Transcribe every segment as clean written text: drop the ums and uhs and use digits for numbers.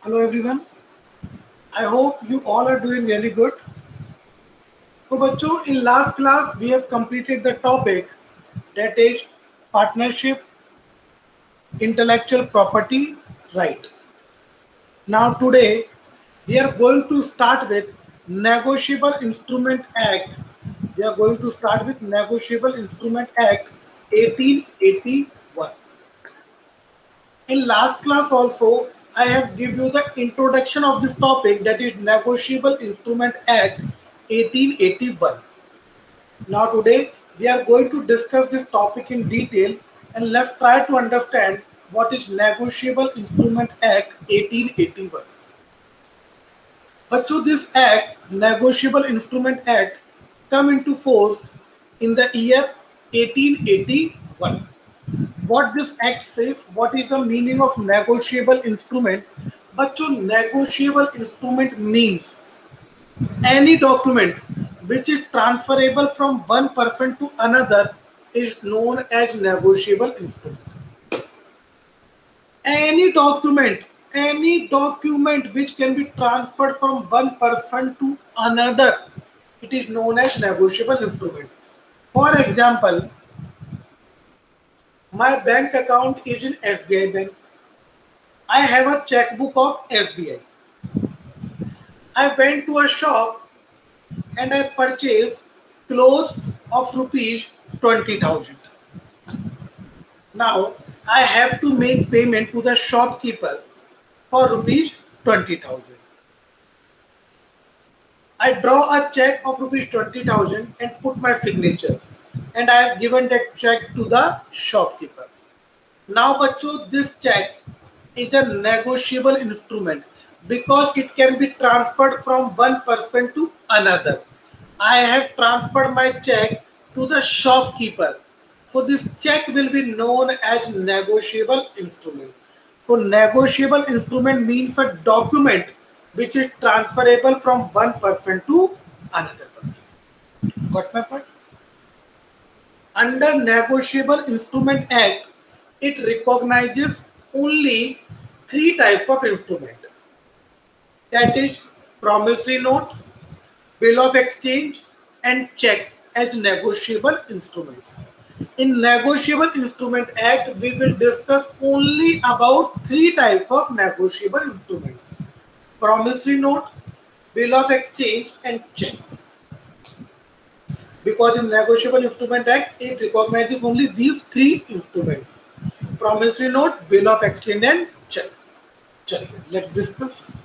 Hello everyone. I hope you all are doing really good. So बच्चों, in last class we have completed the topic that is partnership, intellectual property right. Now today we are going to start with Negotiable Instrument Act. We are going to start with Negotiable Instrument Act 1881. In last class also, I have given you the introduction of this topic, that is Negotiable Instrument Act 1881. Now today we are going to discuss this topic in detail, and let's try to understand what is Negotiable Instrument Act 1881. But this act, Negotiable Instrument Act, come into force in the year 1881. What this act says, what is the meaning of negotiable instrument? But negotiable instrument means any document which is transferable from one person to another is known as negotiable instrument. Any document which can be transferred from one person to another, it is known as negotiable instrument. For example, my bank account is in SBI Bank. I have a checkbook of SBI. I went to a shop and I purchased clothes of rupees 20,000. Now I have to make payment to the shopkeeper for rupees 20,000. I draw a check of rupees 20,000 and put my signature, and I have given that check to the shopkeeper. Now bachcho, this check is a negotiable instrument because it can be transferred from one person to another. I have transferred my check to the shopkeeper. So this check will be known as negotiable instrument. So negotiable instrument means a document which is transferable from one person to another person. Got my point? Under Negotiable Instrument Act, it recognizes only three types of instrument. That is promissory note, bill of exchange, and check as negotiable instruments. In Negotiable Instrument Act, we will discuss only about three types of negotiable instruments: promissory note, bill of exchange, and check. Because in Negotiable Instrument Act, it recognizes only these three instruments: promissory note, bill of exchange, and check. Let's discuss.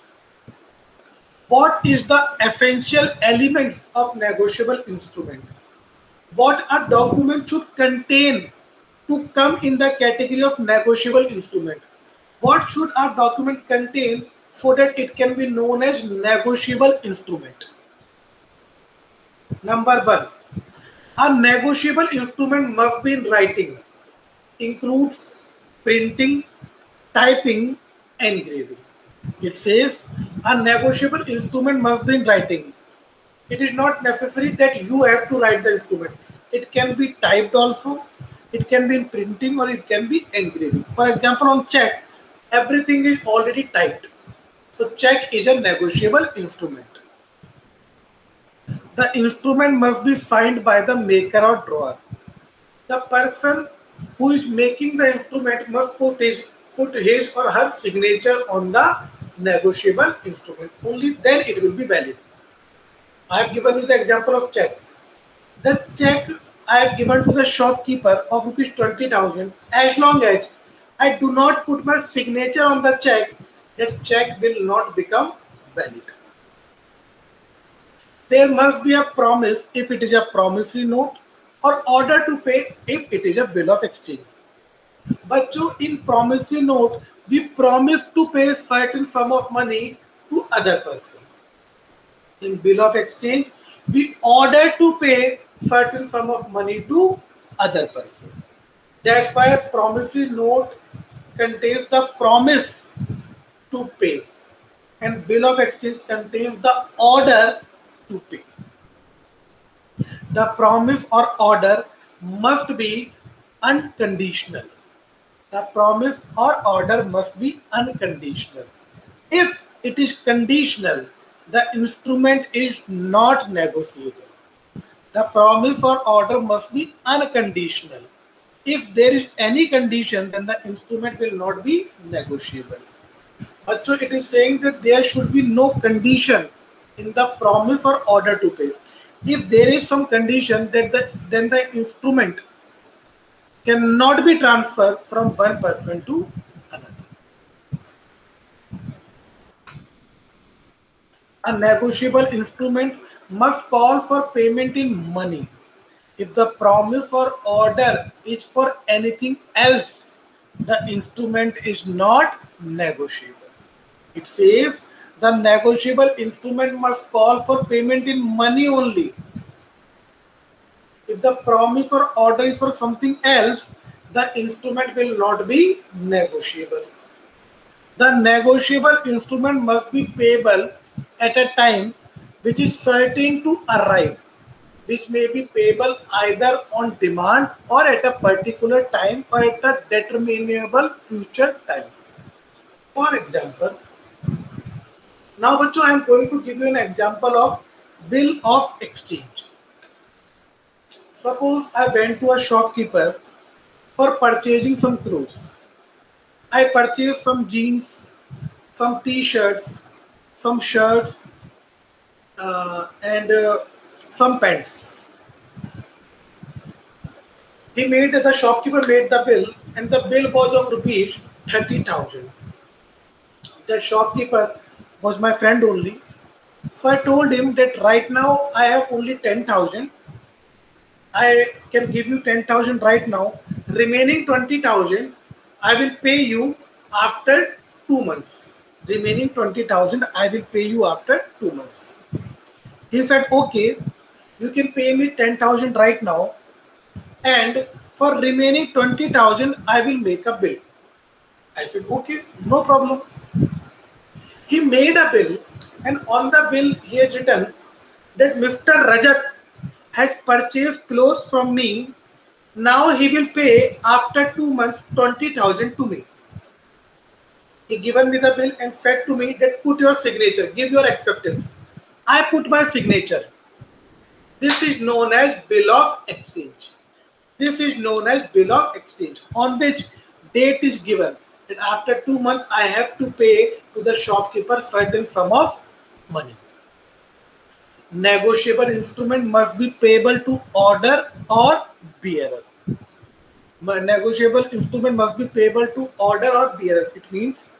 What is the essential elements of negotiable instrument? What a document should contain to come in the category of negotiable instrument? What should a document contain so that it can be known as negotiable instrument? Number one, a negotiable instrument must be in writing, includes printing, typing, engraving. It says a negotiable instrument must be in writing. It is not necessary that you have to write the instrument. It can be typed also, it can be in printing, or it can be engraving. For example, on check, everything is already typed. So check is a negotiable instrument. The instrument must be signed by the maker or drawer. The person who is making the instrument must put his or her signature on the negotiable instrument. Only then it will be valid. I have given you the example of check. The check I have given to the shopkeeper of rupees 20,000, as long as I do not put my signature on the check, that check will not become valid. There must be a promise if it is a promissory note, or order to pay if it is a bill of exchange. But in promissory note, we promise to pay certain sum of money to other person. In bill of exchange, we order to pay certain sum of money to other person. That's why a promissory note contains the promise to pay, and bill of exchange contains the order to pay. The promise or order must be unconditional. The promise or order must be unconditional. If it is conditional, the instrument is not negotiable. The promise or order must be unconditional. If there is any condition, then the instrument will not be negotiable. So it is saying that there should be no condition in the promise or order to pay. If there is some condition, then the instrument cannot be transferred from one person to another. A negotiable instrument must call for payment in money. If the promise or order is for anything else, the instrument is not negotiable. It says the negotiable instrument must call for payment in money only. If the promise or order is for something else, the instrument will not be negotiable. The negotiable instrument must be payable at a time which is certain to arrive, which may be payable either on demand or at a particular time or at a determinable future time. For example, now bachcho, I am going to give you an example of bill of exchange. Suppose I went to a shopkeeper for purchasing some clothes. I purchased some jeans, some t-shirts, some shirts, and some pants. The shopkeeper made the bill, and the bill was of rupees 30,000. That shopkeeper was my friend only. So I told him that right now I have only 10,000. I can give you 10,000 right now. Remaining 20,000, I will pay you after 2 months. Remaining 20,000, I will pay you after 2 months. He said, okay, you can pay me 10,000 right now, and for remaining 20,000, I will make a bill. I said, okay, no problem. He made a bill, and on the bill, he has written that Mr. Rajat has purchased clothes from me. Now he will pay after 2 months 20,000 to me. He given me the bill and said to me that put your signature, give your acceptance. I put my signature. This is known as bill of exchange. This is known as bill of exchange, on which date is given that after 2 months I have to pay to the shopkeeper certain sum of money. Negotiable instrument must be payable to order or bearer. Negotiable instrument must be payable to order or bearer. It means,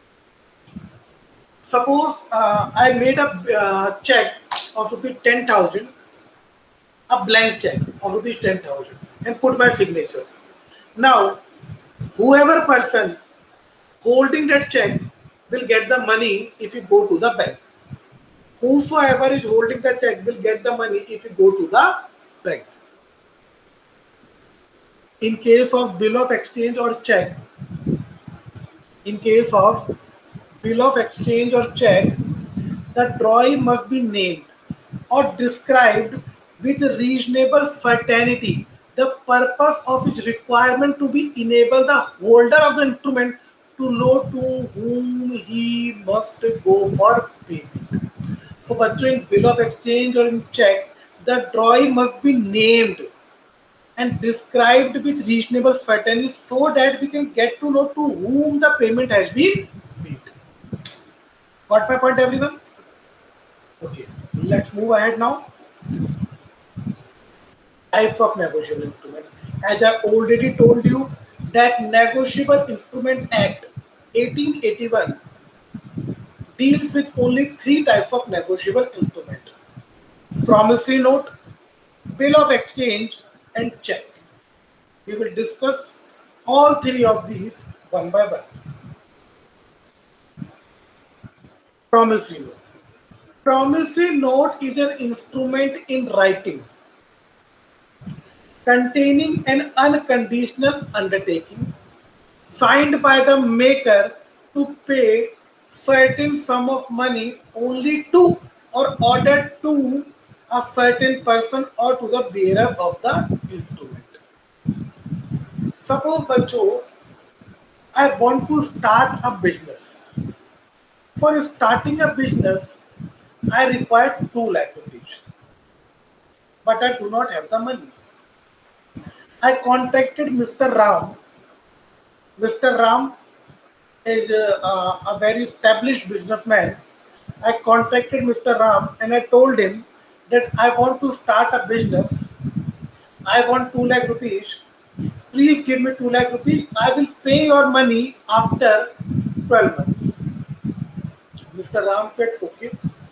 suppose I made a check of rupees 10,000, a blank check of rupees 10,000, and put my signature. Now, whoever person holding that check will get the money if you go to the bank. Whosoever is holding the check will get the money if you go to the bank. In case of bill of exchange or check, the drawee must be named or described with reasonable certainty the purpose of its requirement to be enable the holder of the instrument to know to whom he must go for payment. So, in bill of exchange or in check, the drawee must be named and described with reasonable certainty so that we can get to know to whom the payment has been made. Got my point, everyone? Okay, let's move ahead now. Types of negotiable instrument. As I already told you, that Negotiable Instrument Act 1881 deals with only 3 types of negotiable instrument: promissory note, bill of exchange, and check. We will discuss all 3 of these one by one. Promissory note. Promissory note is an instrument in writing containing an unconditional undertaking signed by the maker to pay certain sum of money only to or ordered to a certain person or to the bearer of the instrument. Suppose, bachcho, I want to start a business. for starting a business, I require 2 lakh rupees, but I do not have the money. I contacted Mr. Ram. Mr. Ram is a very established businessman. I contacted Mr. Ram and I told him that I want to start a business. I want 2 lakh rupees. Please give me 2 lakh rupees. I will pay your money after 12 months. Mr. Ram said, okay.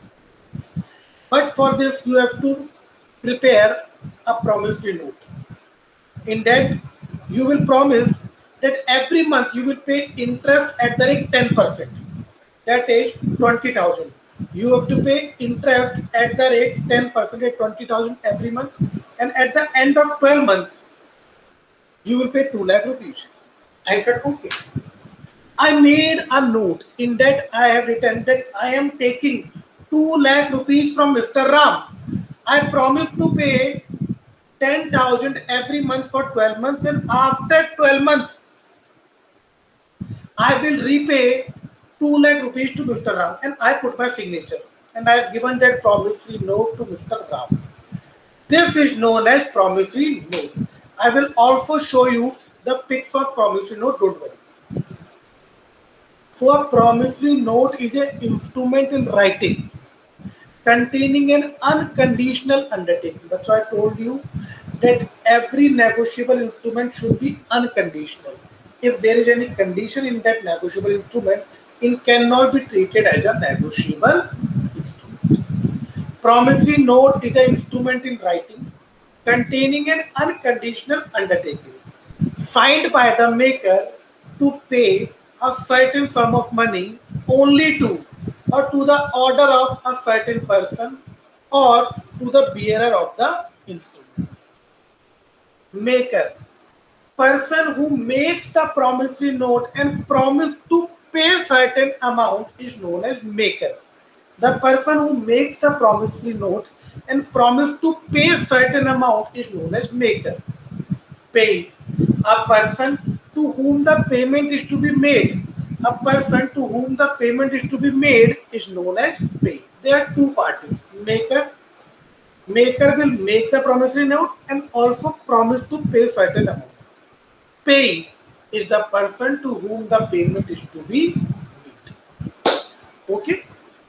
But for this, you have to prepare a promissory note. In that, you will promise that every month you will pay interest at the rate 10%. That is 20,000. You have to pay interest at the rate 10% at 20,000 every month. And at the end of 12 months, you will pay 2 lakh rupees. I said, okay. I made a note. In that, I have written that I am taking 2 lakh rupees from Mr. Ram. I promise to pay 10,000 every month for 12 months, and after 12 months, I will repay 2 lakh rupees to Mr. Ram, and I put my signature, and I have given that promissory note to Mr. Ram. This is known as promissory note. I will also show you the pics of promissory note, don't worry. So a promissory note is an instrument in writing containing an unconditional undertaking. That's why I told you that every negotiable instrument should be unconditional. If there is any condition in that negotiable instrument, it cannot be treated as a negotiable instrument. Promissory note is an instrument in writing containing an unconditional undertaking signed by the maker to pay a certain sum of money only to or to the order of a certain person or to the bearer of the instrument. Maker, person who makes the promissory note and promise to pay certain amount is known as maker. The person who makes the promissory note and promise to pay certain amount is known as maker. Pay, a person to whom the payment is to be made. A person to whom the payment is to be made is known as pay. There are two parties. Maker will make the promissory note and also promise to pay certain amount. Pay is the person to whom the payment is to be made. Okay.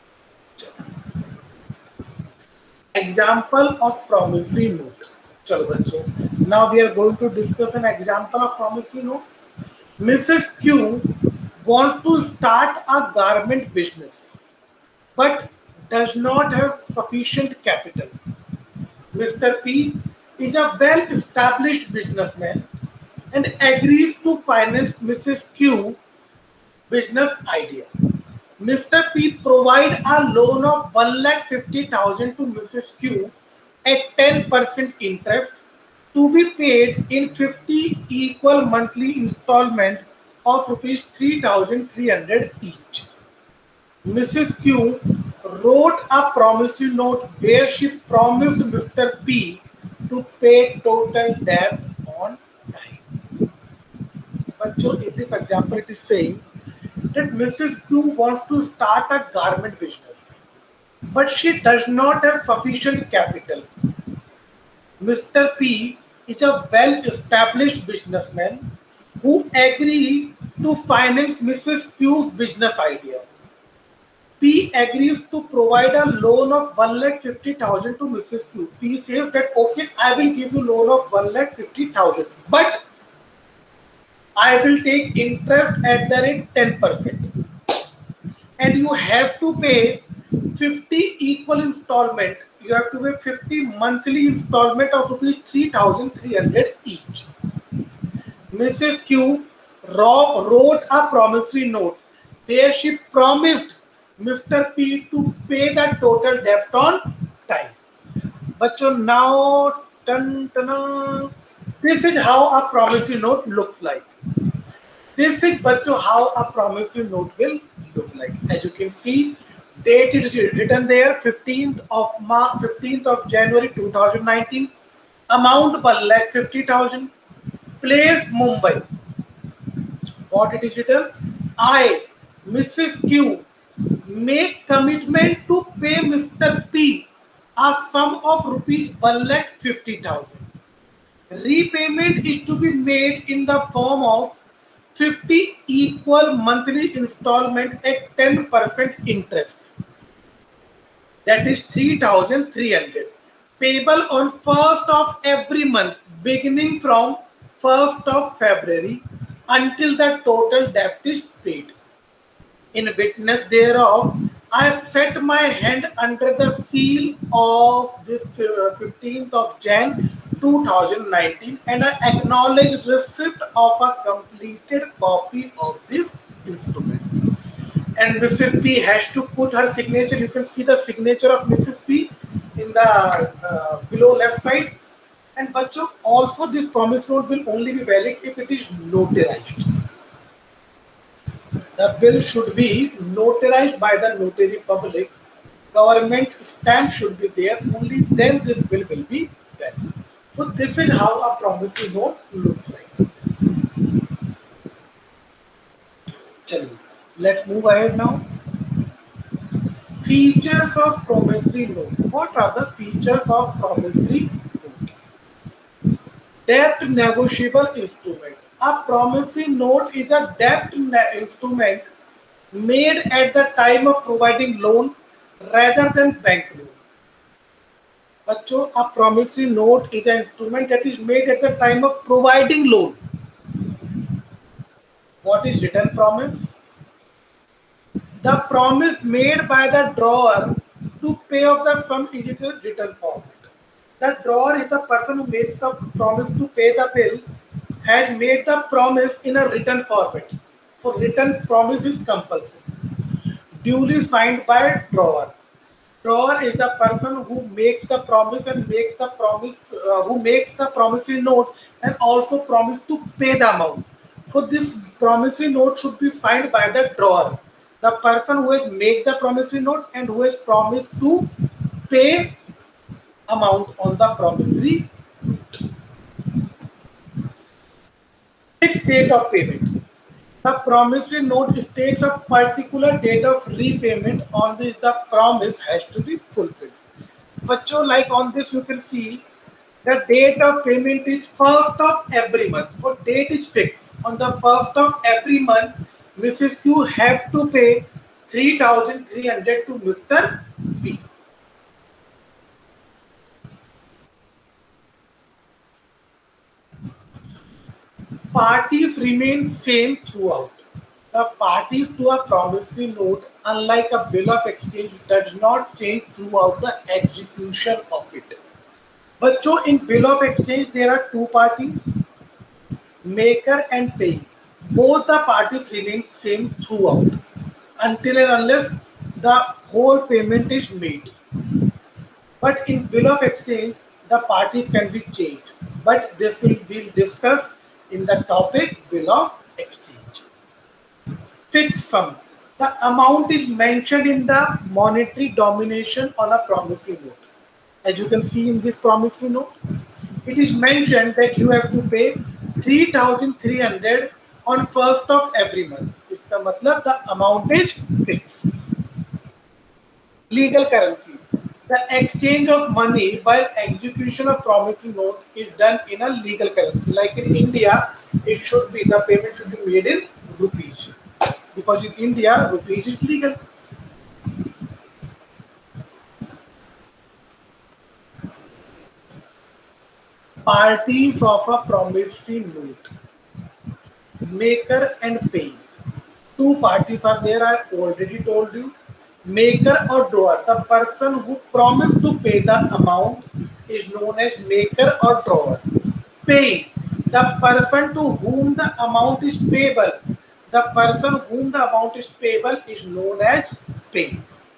Example of promissory note. Chalo bachcho. Now we are going to discuss an example of promissory note. Mrs. Q wants to start a garment business but does not have sufficient capital. Mr. P is a well-established businessman and agrees to finance Mrs. Q business idea. Mr. P provide a loan of 1,50,000 to Mrs. Q at 10% interest to be paid in 50 equal monthly installment of rupees 3,300 each. Mrs. Q wrote a promissory note where she promised Mr. P to pay total debt on time. But so in this example, it is saying that Mrs. Q wants to start a garment business, but she does not have sufficient capital. Mr. P is a well-established businessman who agreed to finance Mrs. Q's business idea. P agrees to provide a loan of 1,50,000 to Mrs. Q. P says that, okay, I will give you loan of 1,50,000, but I will take interest at the rate 10%. And you have to pay 50 equal installment. You have to pay 50 monthly installment of rupees 3,300 each. Mrs. Q wrote a promissory note where she promised Mr. P to pay the total debt on time. But so now, this is how a promissory note looks like. This is how a promissory note will look like. As you can see, date is written there, 15th of January 2019. Amount 1,50,000. Place Mumbai. What it is written? I, Mrs. Q, make commitment to pay Mr. P a sum of rupees 1,50,000. Repayment is to be made in the form of 50 equal monthly installment at 10% interest. That is 3,300. Payable on 1st of every month, beginning from 1st of February until the total debt is paid. In witness thereof, I set my hand under the seal of this 15th of Jan 2019 and I acknowledge receipt of a completed copy of this instrument. And Mrs. P has to put her signature. You can see the signature of Mrs. P in the below left side. And bachcho, also this promise note will only be valid if it is notarized. The bill should be notarized by the notary public. Government stamp should be there. Only then this bill will be valid. So this is how a promissory note looks like. Let's move ahead now. Features of promissory note. What are the features of promissory note? Debt negotiable instrument. A promissory note is a debt instrument made at the time of providing loan rather than bank loan. Bachcho, a promissory note is an instrument that is made at the time of providing loan. What is written promise? The promise made by the drawer to pay off the sum is in written format. The drawer is the person who makes the promise to pay the bill, has made the promise in a written format. So written promise is compulsory. Duly signed by drawer. Drawer is the person who makes the promise and makes the promise, who makes the promissory note and also promise to pay the amount. So this promissory note should be signed by the drawer, the person who has made the promissory note and who has promised to pay amount on the promissory note. Fixed date of payment. The promissory note states a particular date of repayment on which the promise has to be fulfilled. Bachcho, like on this you can see the date of payment is 1st of every month. So date is fixed. On the 1st of every month, Mrs. Q had to pay 3,300 to Mr. P. Parties remain same throughout. The parties to a promissory note, unlike a bill of exchange, does not change throughout the execution of it. But so in bill of exchange, there are two parties, maker and payee. Both the parties remain same throughout until and unless the whole payment is made. But in bill of exchange, the parties can be changed. But this will be discussed in the topic bill of exchange. Fixed sum. The amount is mentioned in the monetary domination on a promissory note. As you can see in this promissory note, it is mentioned that you have to pay 3,300 on 1st of every month. इसका मतलब the amount is fixed. Legal currency. The exchange of money while execution of promissory note is done in a legal currency. Like in India, it should be, the payment should be made in rupees. Because in India, rupees is legal. Parties of a promissory note. Maker and payee. Two parties are there, I already told you. Maker or drawer. The person who promised to pay the amount is known as maker or drawer. Payee. The person to whom the amount is payable. The person whom the amount is payable is known as payee.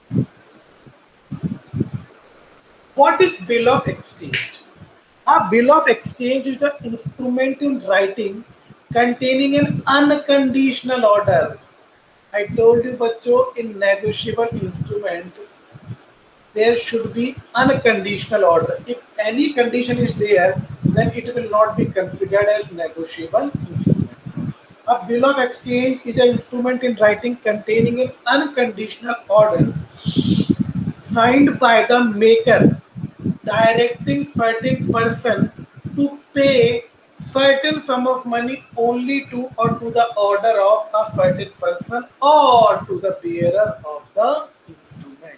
What is bill of exchange? A bill of exchange is an instrument in writing containing an unconditional order. I told you, bachcho, in negotiable instrument, there should be unconditional order. If any condition is there, then it will not be considered as negotiable instrument. A bill of exchange is an instrument in writing containing an unconditional order signed by the maker directing certain person to pay certain sum of money only to or to the order of a certain person or to the bearer of the instrument.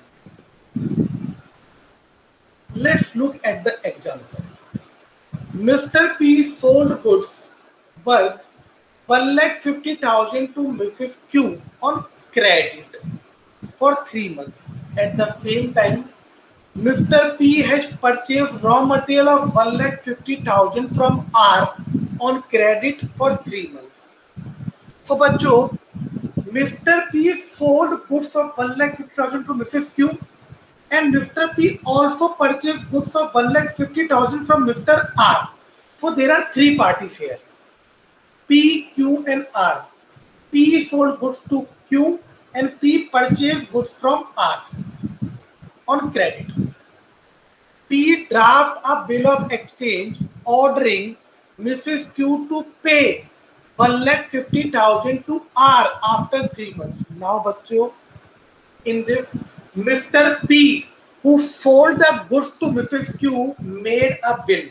Let's look at the example. Mr. P sold goods worth 1,50,000 to Mrs. Q on credit for 3 months. At the same time, Mr. P has purchased raw material of 1,50,000 from R on credit for 3 months. So बच्चों, Mr. P sold goods of 1,50,000 to Mrs. Q and Mr. P also purchased goods of 1,50,000 from Mr. R. So there are three parties here, P, Q and R. P sold goods to Q and P purchased goods from R on credit. P draft a bill of exchange ordering Mrs. Q to pay 1,50,000 to R after 3 months. Now बच्चों, in this, Mr. P, who sold the goods to Mrs. Q, made a bill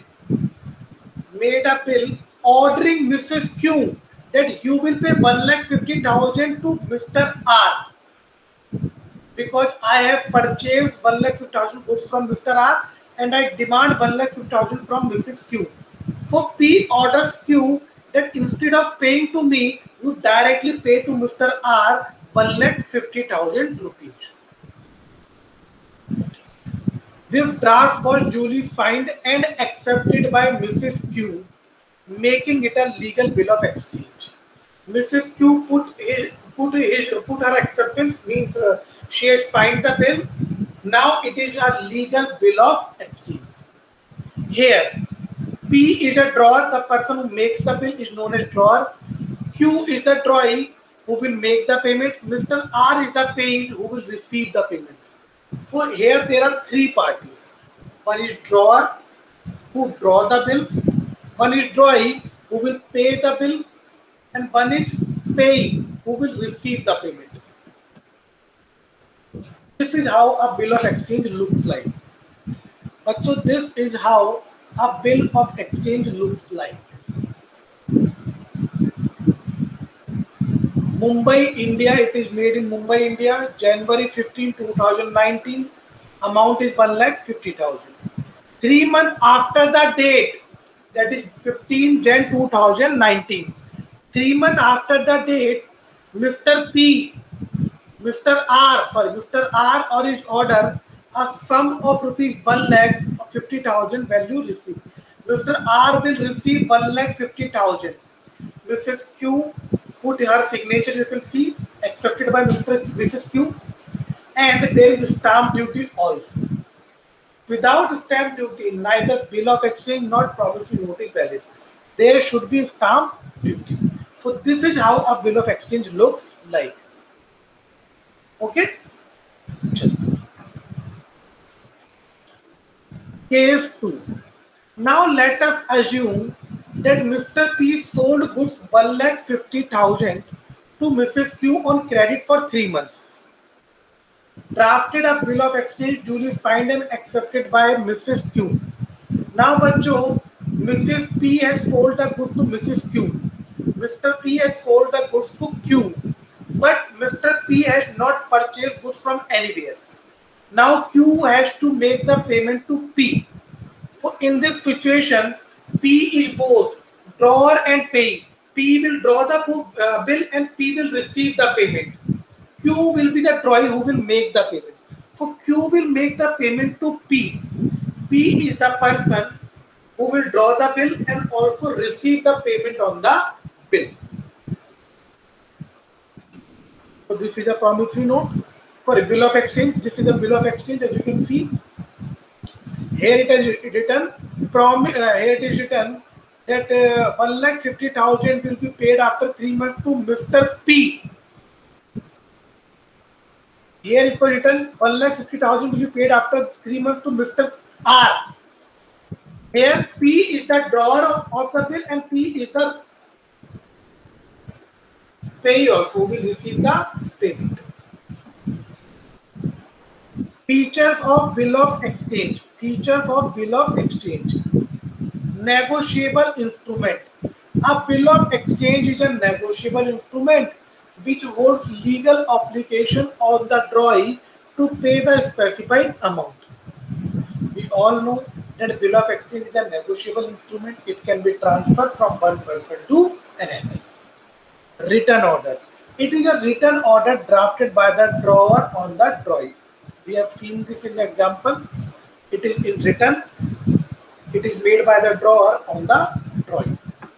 ordering Mrs. Q that you will pay 1,50,000 to Mr. R because I have purchased 1,50,000 goods from Mr. R and I demand 1,50,000 from Mrs. Q. So P orders Q that instead of paying to me, you directly pay to Mr. R 1,50,000 rupees. This draft was duly signed and accepted by Mrs. Q, making it a legal bill of exchange. Mrs. Q put her acceptance, means she has signed the bill. Now it is a legal bill of exchange. Here, P is a drawer. The person who makes the bill is known as drawer. Q is the drawee who will make the payment. Mr. R is the payee who will receive the payment. So here there are three parties. One is drawer who draw the bill. One is drawee who will pay the bill. And one is payee who will receive the payment. This is how a bill of exchange looks like. So this is how a bill of exchange looks like. Mumbai, India. It is made in Mumbai, India. January 15, 2019. Amount is 1,50,000. 3 months after the date, that is 15 Jan 2019. 3 months after the date, Mr. R or his order a sum of rupees 1,50,000 value received. Mr. R will receive 1,50,000. Mrs. Q put her signature, you can see, accepted by Mrs. Q, and there is stamp duty also. Without stamp duty, neither bill of exchange nor promissory note is valid. There should be stamp duty. So this is how a bill of exchange looks like. Okay. Case 2. Now let us assume that Mr. P sold goods 1,50,000 to Mrs. Q on credit for 3 months. Drafted a bill of exchange duly signed and accepted by Mrs. Q. Now बच्चों, Mrs. P has sold the goods to Mrs. Q. Mr. P has sold the goods to Q. But Mr. P has not purchased goods from anywhere. Now Q has to make the payment to P. So in this situation, P is both drawer and payee. P will draw the bill and P will receive the payment. Q will be the drawee who will make the payment. So Q will make the payment to P. P is the person who will draw the bill and also receive the payment on the bill. So this is a promissory note for a bill of exchange. This is a bill of exchange, as you can see. Here it is written. Here it is written that 1,50,000 will be paid after 3 months to Mr. P. Here it was written 1,50,000 will be paid after 3 months to Mr. R. Here P is the drawer of the bill and P is the pay also will receive the payment. Features of bill of exchange. Features of bill of exchange. Negotiable instrument. A bill of exchange is a negotiable instrument which holds legal obligation on the drawee to pay the specified amount. We all know that bill of exchange is a negotiable instrument. It can be transferred from one person to another. Written order. It is a written order drafted by the drawer on the drawee. We have seen this in the example. It is in written. It is made by the drawer on the drawing.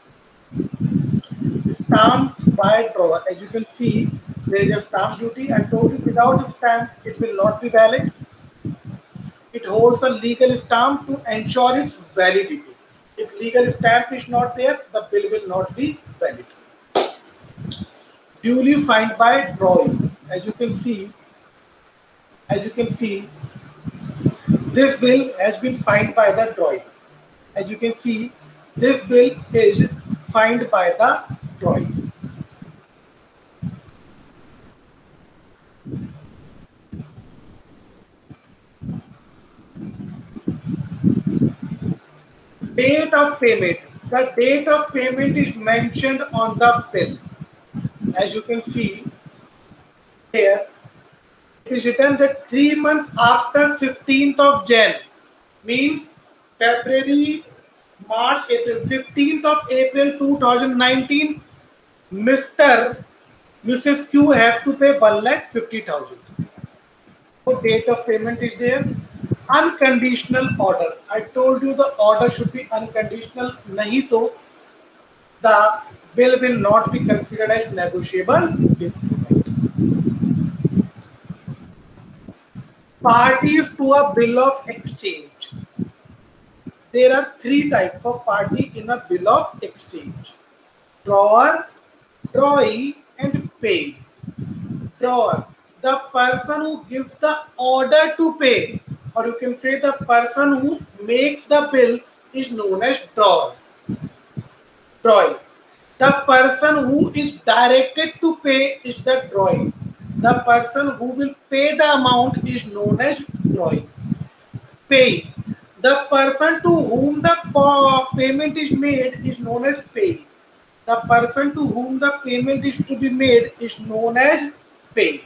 Stamp by drawer. As you can see, there is a stamp duty. I told you without a stamp, it will not be valid. It holds a legal stamp to ensure its validity. If legal stamp is not there, the bill will not be valid. Duly signed by drawing. As you can see, this bill has been signed by the drawing. As you can see, this bill is signed by the drawing. Date of payment. The date of payment is mentioned on the bill. As you can see here, it is written that 3 months after 15th of Jan, means February, March, April, 15th of April 2019, Mrs. Q have to pay 1,50,000. So date of payment is there. Unconditional order. I told you the order should be unconditional. Nahi to the bill will not be considered as negotiable instrument. Parties to a bill of exchange. There are 3 types of party in a bill of exchange: drawer, drawee, and pay. Drawer, the person who gives the order to pay, or you can say the person who makes the bill, is known as drawer. Drawee. The person who is directed to pay is the drawee. The person who will pay the amount is known as drawee. Pay. The person to whom the payment is made is known as pay. The person to whom the payment is to be made is known as pay.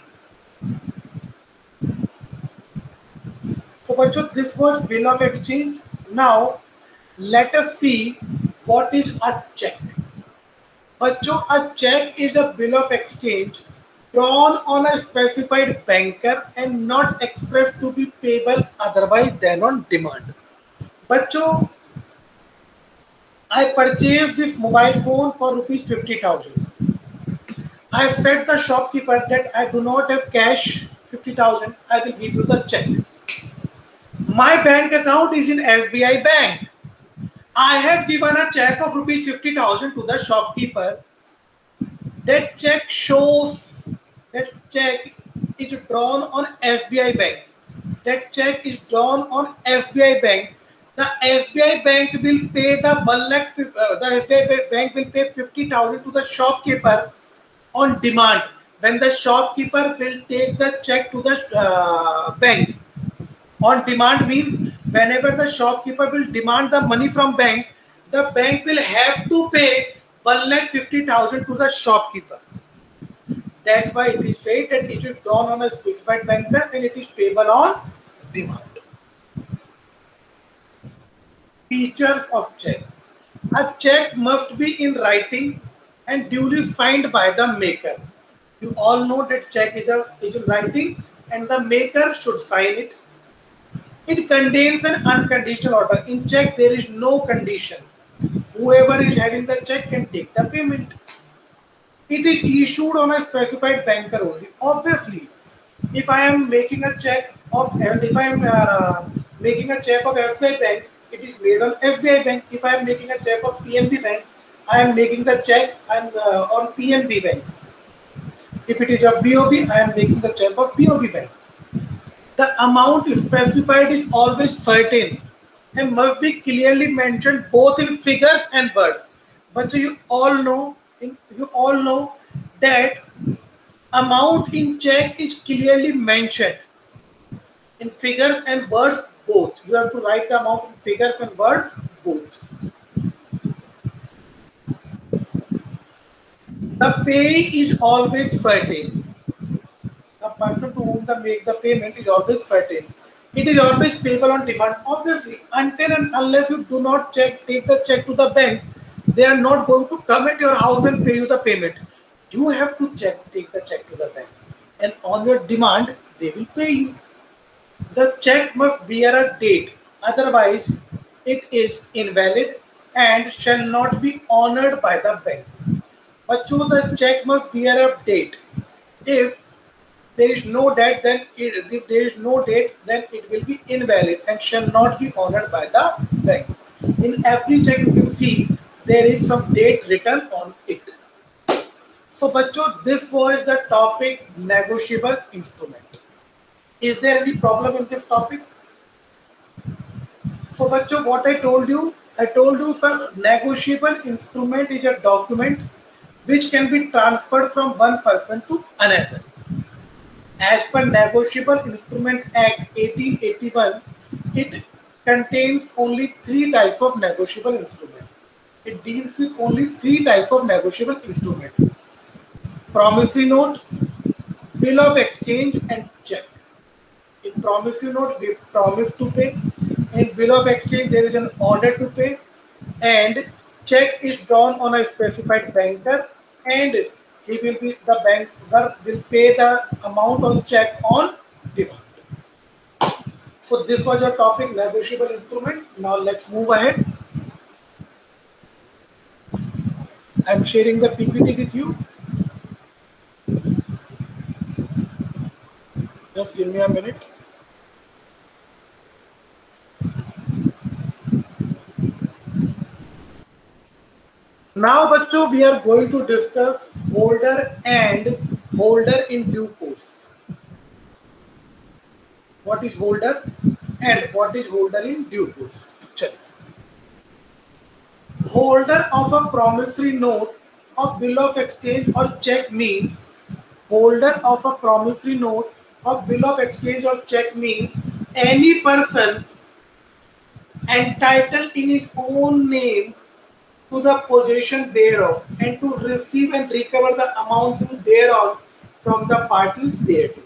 So, bachcho, this was bill of exchange. Now, let us see what is a check. Bachcho, a check is a bill of exchange drawn on a specified banker and not expressed to be payable otherwise than on demand. Bachcho, I purchased this mobile phone for rupees 50,000. I said the shopkeeper that I do not have cash 50,000. I will give you the check. My bank account is in SBI Bank. I have given a check of rupees 50,000 to the shopkeeper. That check shows that check is drawn on SBI Bank. That check is drawn on SBI Bank. The SBI Bank will pay the 1 lakh. The SBI Bank will pay 50,000 to the shopkeeper on demand. When the shopkeeper will take the check to the bank. On demand means whenever the shopkeeper will demand the money from bank, the bank will have to pay 1,50,000 to the shopkeeper. That's why it is said that it is drawn on a specified banker and it is payable on demand. Features of check. A check must be in writing and duly signed by the maker. You all know that check is in writing and the maker should sign it. It contains an unconditional order. In check, there is no condition. Whoever is having the check can take the payment. It is issued on a specified banker only. Obviously, if I am making a check of SBI Bank, it is made on SBI Bank. If I am making a check of PNB Bank, I am making the check on PNB Bank. If it is of BOB, I am making the check of BOB Bank. The amount specified is always certain and must be clearly mentioned both in figures and words. But you all know that amount in check is clearly mentioned in figures and words both. You have to write the amount in figures and words both. The pay is always certain. The person to whom the make the payment is always certain. It is always payable on demand. Obviously, until and unless you do not take the check to the bank, they are not going to come at your house and pay you the payment. You have to take the check to the bank, and on your demand, they will pay you. The check must bear a date, otherwise, it is invalid and shall not be honored by the bank. But the check must bear a date. If there is no date, then it will be invalid and shall not be honored by the bank. In every check, you can see there is some date written on it. So, bachcho, this was the topic negotiable instrument. Is there any problem in this topic? So, bachcho, what I told you, sir, negotiable instrument is a document which can be transferred from one person to another. As per Negotiable Instrument Act 1881, it contains only 3 types of negotiable instrument. It deals with only 3 types of negotiable instrument: promissory note, bill of exchange, and check. In promissory note, we promise to pay. In bill of exchange, there is an order to pay, and check is drawn on a specified banker, and the banker will pay the amount on check on demand. So this was your topic, negotiable instrument. Now let's move ahead. I'm sharing the PPT with you. Just give me a minute. Now, bachcho, we are going to discuss holder and holder in due course. What is holder and what is holder in due course? Holder of a promissory note or bill of exchange or check means holder of a promissory note or bill of exchange or check means any person entitled in his own name to the possession thereof and to receive and recover the amount due thereof from the parties thereto.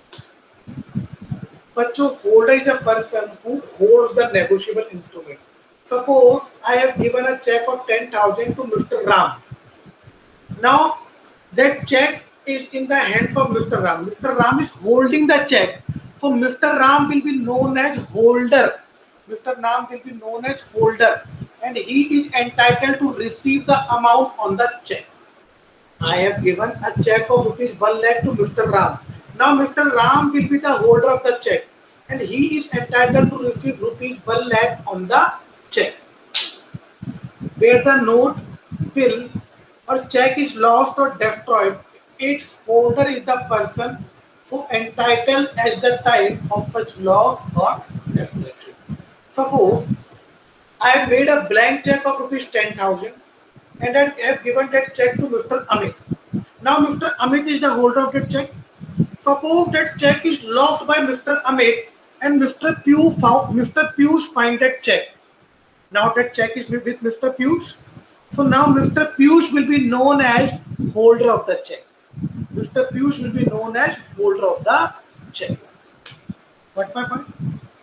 But holder is a person who holds the negotiable instrument. Suppose I have given a check of 10,000 to Mr. Ram. Now that check is in the hands of Mr. Ram. Mr. Ram is holding the check. So Mr. Ram will be known as holder. Mr. Ram will be known as holder, and he is entitled to receive the amount on the check. I have given a check of rupees 1 lakh to Mr. Ram. Now Mr. Ram will be the holder of the check, and he is entitled to receive rupees 1 lakh on the check. Where the note, bill or check is lost or destroyed, its holder is the person who entitled at the time of such loss or destruction. Suppose I have made a blank check of rupees 10,000 and I have given that check to Mr. Amit. Now Mr. Amit is the holder of that check. Suppose that check is lost by Mr. Amit and Mr. Piyush find that check. Now that check is with Mr. Piyush. So now Mr. Piyush will be known as holder of the check. Mr. Piyush will be known as holder of the check. What's my point?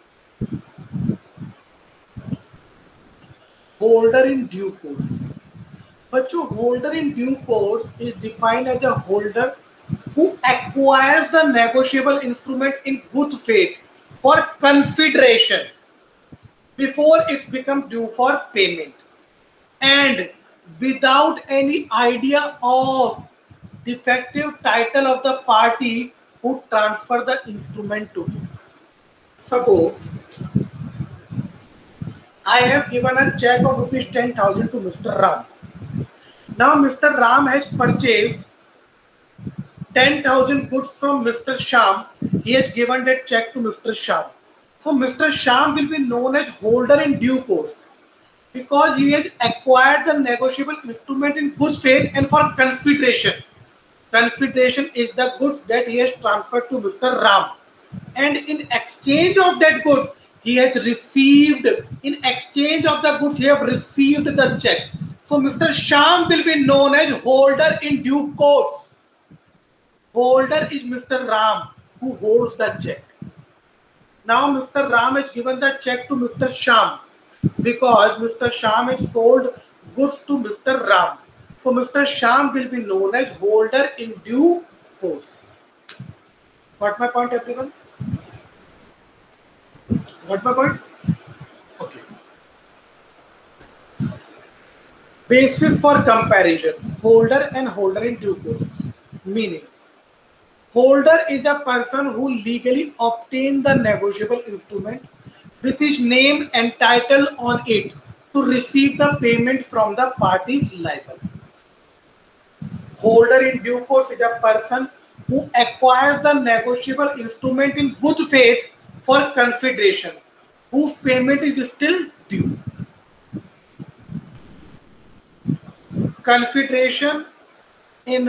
Holder in due course. But your holder in due course is defined as a holder who acquires the negotiable instrument in good faith for consideration before it's become due for payment, and without any idea of defective title of the party who transfer the instrument to him. Suppose I have given a check of rupees 10,000 to Mr. Ram. Now Mr. Ram has purchased 10,000 goods from Mr. Sham. He has given that check to Mr. Sham. So Mr. Sham will be known as holder in due course because he has acquired the negotiable instrument in good faith and for consideration. consideration is the goods that he has transferred to Mr. Ram, and in exchange of that good he has received, in exchange of the goods he have received the check. So Mr. Sham will be known as holder in due course. Holder is Mr. Ram, who holds the check. Now Mr. Ram has given the check to Mr. Sham because Mr. Sham has sold goods to Mr. Ram. So Mr. Sham will be known as holder in due course. Got my point, everyone? Got my point? Okay. Basis for comparison: holder and holder in due course. Meaning, holder is a person who legally obtained the negotiable instrument with his name and title on it to receive the payment from the parties liable. Holder in due course is a person who acquires the negotiable instrument in good faith for consideration, whose payment is still due. Consideration in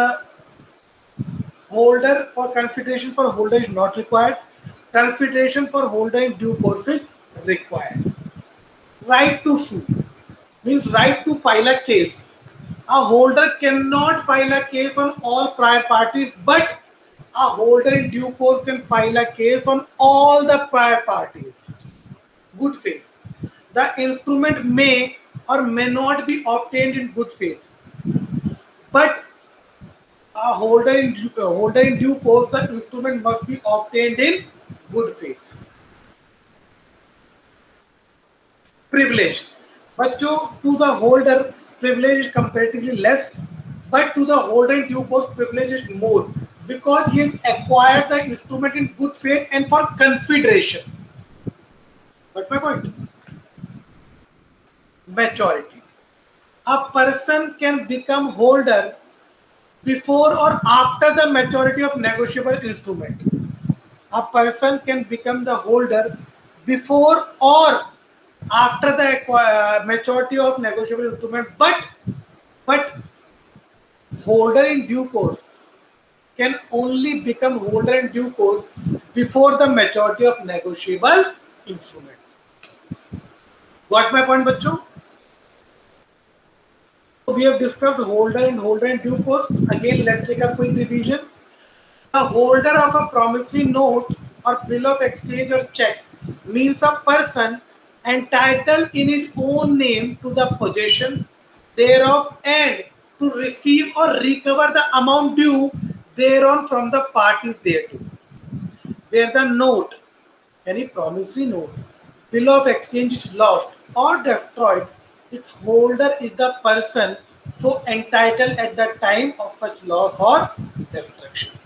holder for consideration for holder is not required. Consideration for holder in due course is required. Right to sue means right to file a case. A holder cannot file a case on all prior parties, but a holder in due course can file a case on all the prior parties. Good faith. The instrument may or may not be obtained in good faith, but a holder in due course, the instrument must be obtained in good faith. Privilege. बच्चों, to the holder privilege is comparatively less, but to the holder in due course privilege is more because he has acquired the instrument in good faith and for consideration. Got my point? Maturity. A person can become holder before or after the maturity of negotiable instrument. A person can become the holder before or after the maturity of negotiable instrument, but holder in due course can only become holder in due course before the maturity of negotiable instrument. Got my point, bachcho? So we have discussed holder in due course. Again, let's take a quick revision. The holder of a promissory note or bill of exchange or check means a person entitled in his own name to the possession thereof and to receive or recover the amount due thereon from the parties thereto. Where the note, any promissory note, bill of exchange is lost or destroyed, its holder is the person so entitled at the time of such loss or destruction.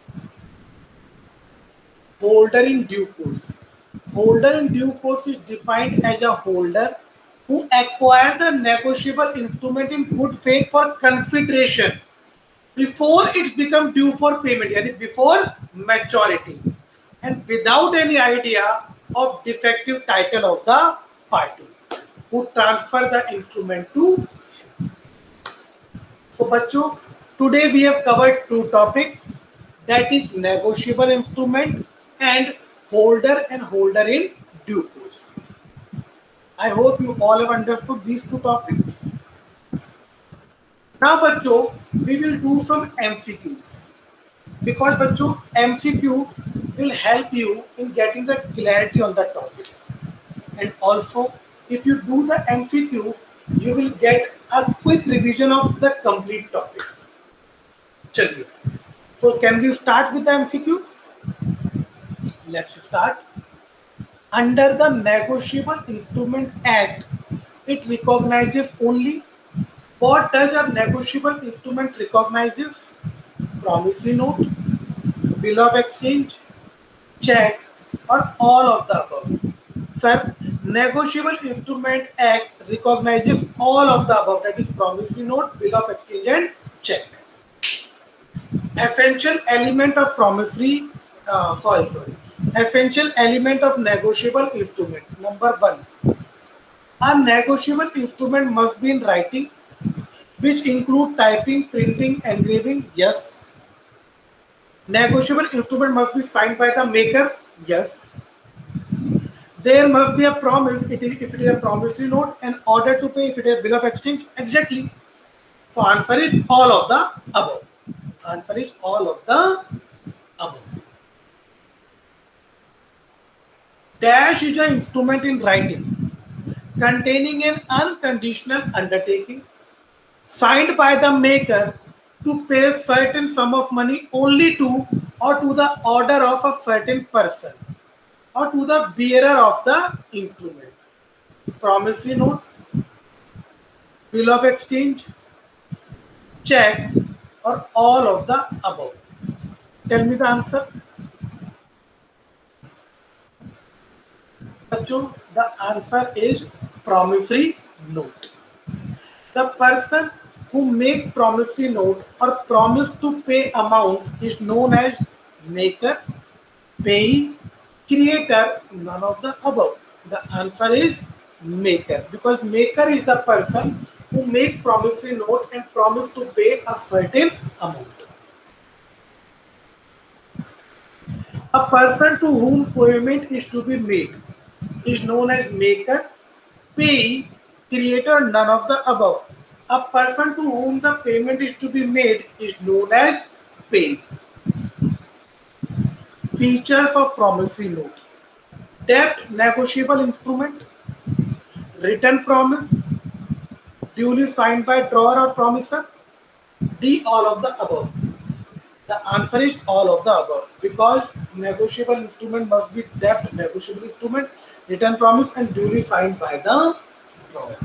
Holder in due course. Holder in due course is defined as a holder who acquired the negotiable instrument in good faith for consideration before it's become due for payment, yani before maturity, and without any idea of defective title of the party who transfer the instrument to him. So bachcho, today we have covered two topics, that is negotiable instrument and holder in due course. I hope you all have understood these two topics. Now bachcho, we will do some MCQs because bachcho, MCQs will help you in getting the clarity on the topic, and also if you do the MCQs you will get a quick revision of the complete topic. Chaliye. So can we start with the MCQs? Let's start. Under the Negotiable Instrument Act, it recognizes only, what does a negotiable instrument recognizes? Promissory note, bill of exchange, check, or all of the above. Sir, Negotiable Instrument Act recognizes all of the above, that is promissory note, bill of exchange and check. Essential element of promissory, essential element of negotiable instrument. Number one, a negotiable instrument must be in writing, which include typing, printing, engraving. Yes. Negotiable instrument must be signed by the maker. Yes. There must be a promise if it is a promissory note, an order to pay if it is a bill of exchange. Exactly. So answer is all of the above. Answer is all of the above. Dash is an instrument in writing containing an unconditional undertaking signed by the maker to pay a certain sum of money only to or to the order of a certain person or to the bearer of the instrument. Promissory note, bill of exchange, check, or all of the above. Tell me the answer. The answer is promissory note. The person who makes promissory note or promise to pay amount is known as maker, payee, creator, none of the above. The answer is maker, because maker is the person who makes promissory note and promise to pay a certain amount. A person to whom payment is to be made is known as maker, payee, creator, none of the above. A person to whom the payment is to be made is known as payee. Features of promissory note: debt negotiable instrument, written promise, duly signed by drawer or promisor. D, all of the above. The answer is all of the above, because negotiable instrument must be debt negotiable instrument, written promise, and duly signed by the drawer.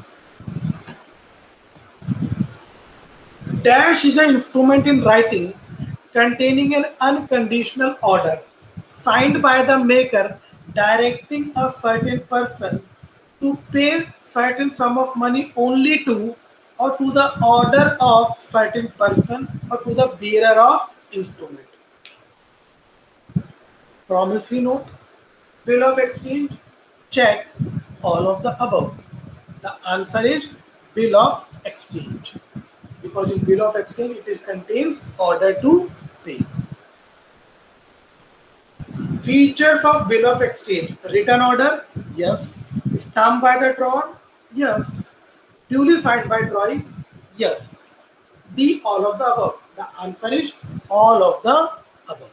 Dash is an instrument in writing containing an unconditional order signed by the maker directing a certain person to pay certain sum of money only to or to the order of certain person or to the bearer of instrument. Promissory note, bill of exchange, check, all of the above. The answer is bill of exchange, because in bill of exchange it contains order to pay. Features of bill of exchange: written order, yes. Stamped by the drawer, yes. Duly signed by drawing, yes. D, all of the above. The answer is all of the above.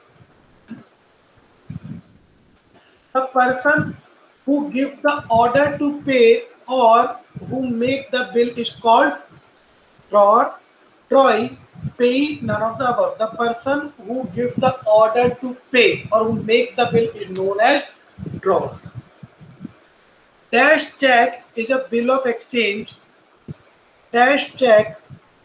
The person who gives the order to pay or who make the bill is called drawer, drawee, payee, none of the above. The person who gives the order to pay or who makes the bill is known as drawer. Dash check is a bill of exchange. Dash check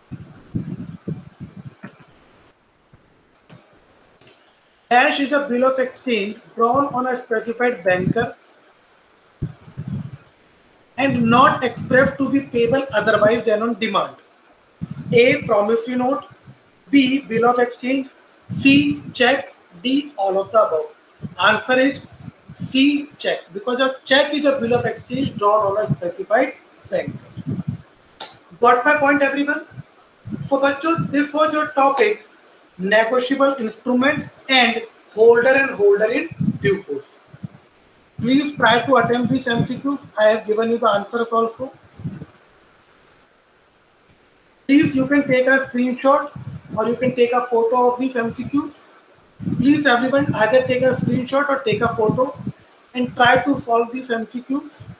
Dash is a bill of exchange drawn on a specified banker and not expressed to be payable otherwise than on demand. A, promissory note. B, bill of exchange. C, check. D, all of the above. Answer is C, check, because a check is a bill of exchange drawn on a specified banker. Got my point, everyone? So, bachcho, this was your topic: negotiable instrument and holder in due course. Please try to attempt these MCQs. I have given you the answers also. Please, you can take a screenshot or you can take a photo of these MCQs. Please, everyone, either take a screenshot or take a photo and try to solve these MCQs.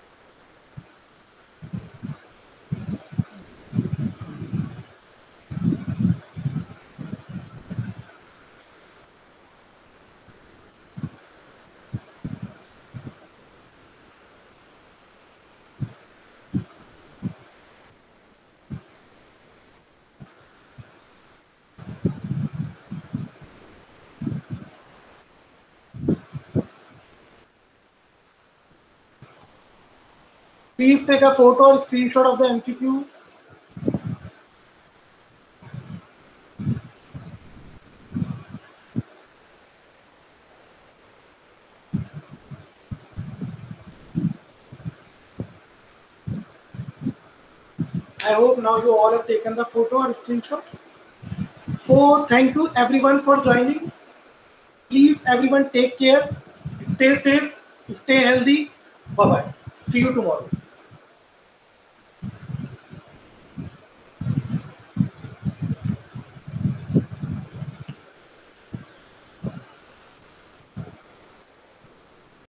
Please take a photo or screenshot of the MCQs. I hope now you all have taken the photo or screenshot. So thank you everyone for joining. Please everyone take care, stay safe, stay healthy. Bye bye. See you tomorrow.